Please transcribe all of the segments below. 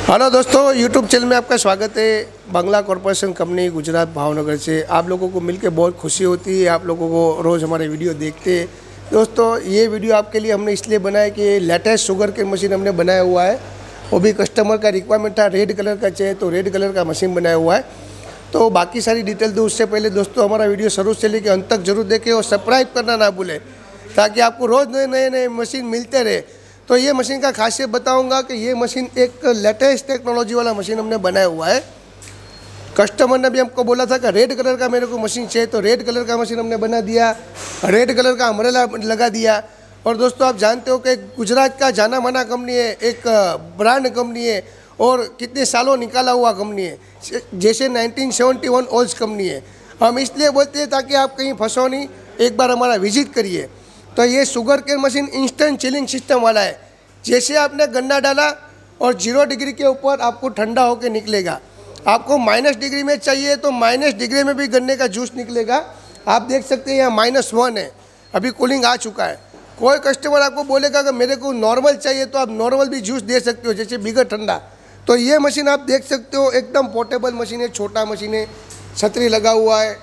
Hello दोस्तों, YouTube channel में आपका स्वागत है। बांग्ला कॉरपोरेशन कंपनी गुजरात भावनगर से आप लोगों को मिलकर बहुत खुशी होती है। आप लोगों को रोज़ हमारे वीडियो देखते हैं। दोस्तों, ये वीडियो आपके लिए हमने इसलिए बनाया कि लेटेस्ट शुगर केन मशीन हमने बनाया हुआ है। वो भी कस्टमर का रिक्वायरमेंट था, रेड कलर का चाहिए तो रेड कलर का मशीन बनाया हुआ है। तो बाकी सारी डिटेल दूँ उससे पहले दोस्तों हमारा वीडियो शुरू से लेकर अंत तक जरूर देखें और सब्सक्राइब करना ना भूलें, ताकि आपको रोज़ नए मशीन मिलते रहे। तो ये मशीन का खासियत बताऊंगा कि ये मशीन एक लेटेस्ट टेक्नोलॉजी वाला मशीन हमने बनाया हुआ है। कस्टमर ने भी हमको बोला था कि रेड कलर का मेरे को मशीन चाहिए, तो रेड कलर का मशीन हमने बना दिया, रेड कलर का अम्ब्रेला लगा दिया। और दोस्तों आप जानते हो कि गुजरात का जाना माना कंपनी है, एक ब्रांड कंपनी है और कितने सालों निकाला हुआ कंपनी है, जैसे 1971 ओल्ड कंपनी है। हम इसलिए बोलते हैं ताकि आप कहीं फंसो नहीं, एक बार हमारा विजिट करिए। तो ये sugarcane machine instant chilling system वाला है। जैसे आपने गन्ना डाला और 0 डिग्री के ऊपर आपको ठंडा होकर निकलेगा। आपको माइनस डिग्री में चाहिए तो माइनस डिग्री में भी गन्ने का जूस निकलेगा। आप देख सकते हैं यहाँ -1 है, अभी कूलिंग आ चुका है। कोई कस्टमर आपको बोलेगा कि मेरे को नॉर्मल चाहिए तो आप नॉर्मल भी जूस दे सकते हो, जैसे बिगर ठंडा। तो ये मशीन आप देख सकते हो, एकदम पोर्टेबल मशीन है, छोटा मशीन है, छतरी लगा हुआ है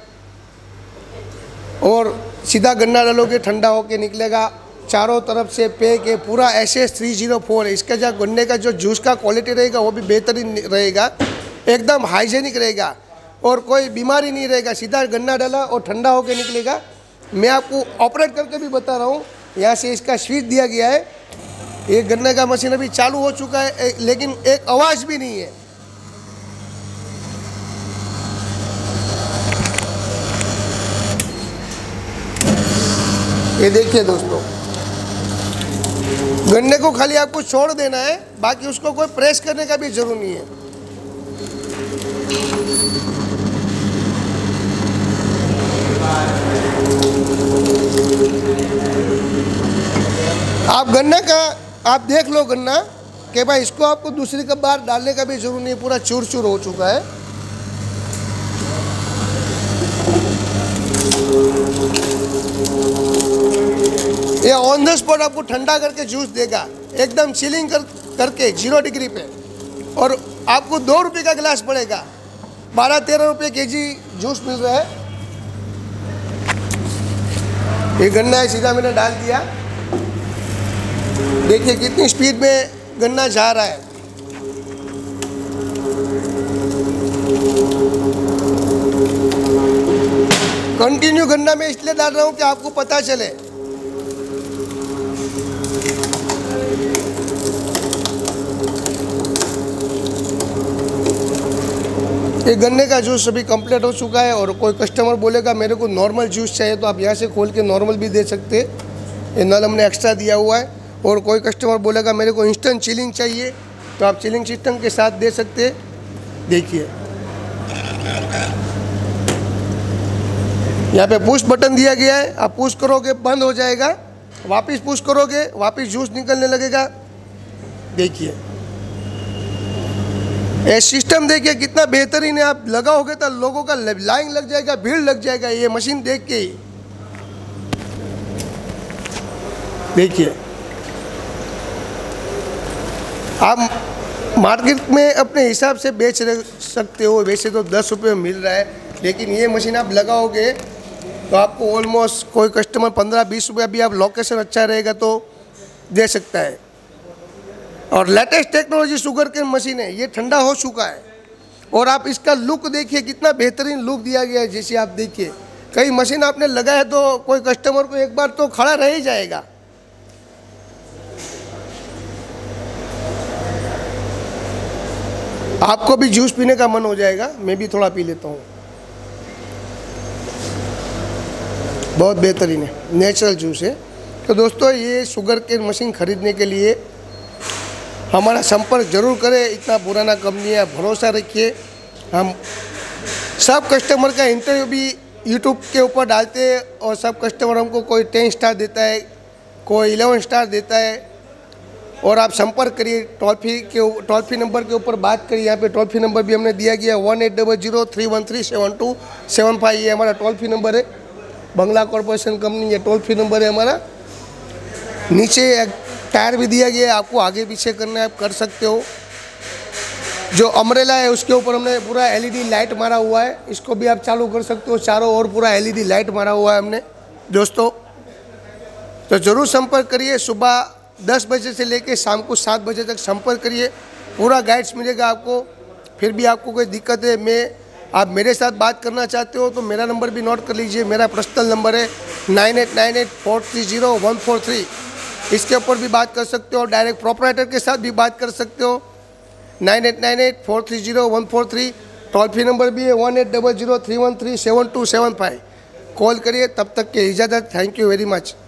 और सीधा गन्ना डालोगे ठंडा होके निकलेगा। चारों तरफ से पैक है, पूरा SS304 है। इसका जो गन्ने का जो जूस का क्वालिटी रहेगा वो भी बेहतरीन रहेगा, एकदम हाइजेनिक रहेगा और कोई बीमारी नहीं रहेगा। सीधा गन्ना डाला और ठंडा होके निकलेगा। मैं आपको ऑपरेट करके भी बता रहा हूँ। यहाँ से इसका स्विच दिया गया है। ये गन्ने का मशीन अभी चालू हो चुका है, लेकिन एक आवाज़ भी नहीं है। ये देखिए दोस्तों, गन्ने को खाली आपको छोड़ देना है, बाकी उसको कोई प्रेस करने का भी जरूर नहीं है। आप गन्ना का आप देख लो गन्ना कि भाई इसको आपको दूसरी कप बाहर डालने का भी जरूर नहीं है, पूरा चूर चूर हो चुका है। ये ऑन द स्पॉट आपको ठंडा करके जूस देगा, एकदम चिलिंग करके 0 डिग्री पे। और आपको 2 रुपये का गिलास पड़ेगा, 12-13 रुपये केजी जूस मिल रहा है। ये गन्ना है, सीधा मैंने डाल दिया। देखिए कितनी स्पीड में गन्ना जा रहा है। कंटिन्यू गन्ना में इसलिए डाल रहा हूँ कि आपको पता चले। ये गन्ने का जूस अभी कंप्लीट हो चुका है। और कोई कस्टमर बोलेगा मेरे को नॉर्मल जूस चाहिए तो आप यहाँ से खोल के नॉर्मल भी दे सकते हैं। ये नल हमने एक्स्ट्रा दिया हुआ है। और कोई कस्टमर बोलेगा मेरे को इंस्टेंट चिलिंग चाहिए तो आप चिलिंग सिस्टम के साथ दे सकते हैं। देखिए यहाँ पे पुश बटन दिया गया है, आप पुश करोगे बंद हो जाएगा, वापस पुश करोगे वापस जूस निकलने लगेगा। देखिए ये सिस्टम देखिए कितना बेहतरीन है। आप लगाओगे तो लोगों का लाइन लग जाएगा, भीड़ लग जाएगा ये मशीन देख के ही। देखिए आप मार्केट में अपने हिसाब से बेच सकते हो, वैसे तो 10 रुपये में मिल रहा है, लेकिन ये मशीन आप लगाओगे तो आपको ऑलमोस्ट कोई कस्टमर 15-20 रुपये भी आप लोकेशन अच्छा रहेगा तो दे सकता है। और latest technology sugarcane machine है, ये ठंडा हो चुका है। और आप इसका लुक देखिए कितना बेहतरीन लुक दिया गया है। जैसे आप देखिए कई मशीन आपने लगाया तो कोई कस्टमर को एक बार तो खड़ा रह ही जाएगा। आपको भी जूस पीने का मन हो जाएगा। मैं भी थोड़ा पी लेता हूँ, बहुत बेहतरीन है, नेचुरल जूस है। तो दोस्तों ये शुगर केन मशीन ख़रीदने के लिए हमारा संपर्क जरूर करें। इतना पुराना कंपनी है, भरोसा रखिए। हम सब कस्टमर का इंटरव्यू भी यूट्यूब के ऊपर डालते हैं और सब कस्टमर हमको कोई 10 स्टार देता है, कोई 11 स्टार देता है। और आप संपर्क करिए, टोल फ्री नंबर के ऊपर बात करिए। यहाँ पे टोल फ्री नंबर भी हमने दिया गया है 1800-313-7275। ये हमारा टोल फ्री नंबर है। बांग्ला कॉरपोरेशन कंपनी, ये टोल फ्री नंबर है हमारा। नीचे टायर भी दिया गया है, आपको आगे पीछे करना है आप कर सकते हो। जो अम्ब्रेला है उसके ऊपर हमने पूरा एलईडी लाइट मारा हुआ है, इसको भी आप चालू कर सकते हो। चारों ओर पूरा एलईडी लाइट मारा हुआ है हमने दोस्तों। तो ज़रूर संपर्क करिए, सुबह 10 बजे से लेकर शाम को 7 बजे तक संपर्क करिए, पूरा गाइड्स मिलेगा आपको। फिर भी आपको कोई दिक्कत है, आप मेरे साथ बात करना चाहते हो तो मेरा नंबर भी नोट कर लीजिए। मेरा पर्सनल नंबर है 9898430143। इसके ऊपर भी बात कर सकते हो, डायरेक्ट प्रोपराइटर के साथ भी बात कर सकते हो। 9898430143 टोल फ्री नंबर भी है 1800313727 कॉल करिए। तब तक के इजाज़त, थैंक यू वेरी मच।